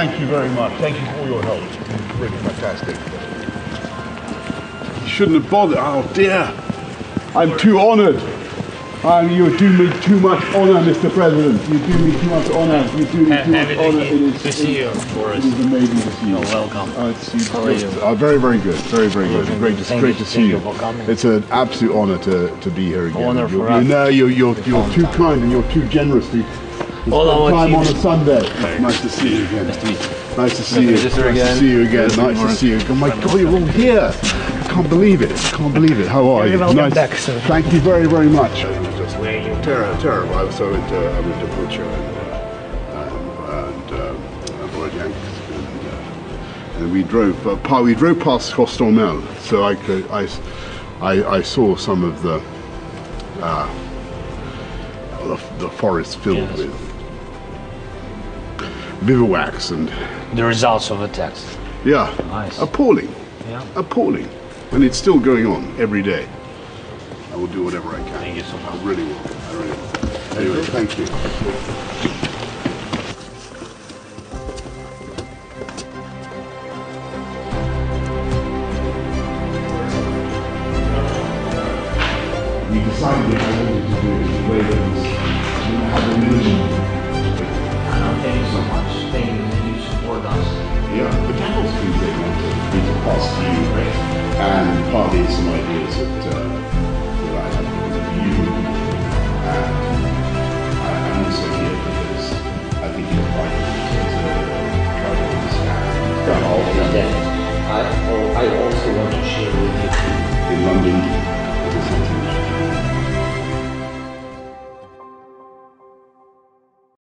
Thank you very much. Thank you for all your help. It's been really fantastic. You shouldn't have bothered. Oh dear. I'm too honoured. You do me too much honour, Mr. President. You do me too much honour. You do me too much honour. It is to see you, Boris. It is amazing to see you. You're welcome. How are you? Very, very good. Very, very good. Great to see you. It's an absolute honour to be here again. Honour for us. You're too kind and you're too generous to spend time on a Sunday. Nice to see you again. Nice to meet you. Nice to see you. Nice to see you again. Nice to see you. Oh my God, you're all here. I can't believe it. Can't believe it. How are you? Welcome back, sir. Thank you very, very much. Where are you? Terrible. I was into Butcher and Boris, and we drove past Hostelmel, so I saw some of the forest filled with bivouacs and the results of the test. Yeah, nice. Appalling. Yeah. Appalling, and it's still going on every day. I will do whatever I can. Thank you so much. I really will. Anyway, thank you. We decided that I wanted to do it in a way that was going to have a minimum. Thank you so much. Thank you that you support us. Yeah, the capital's been taken on to pass to you, and partly some ideas that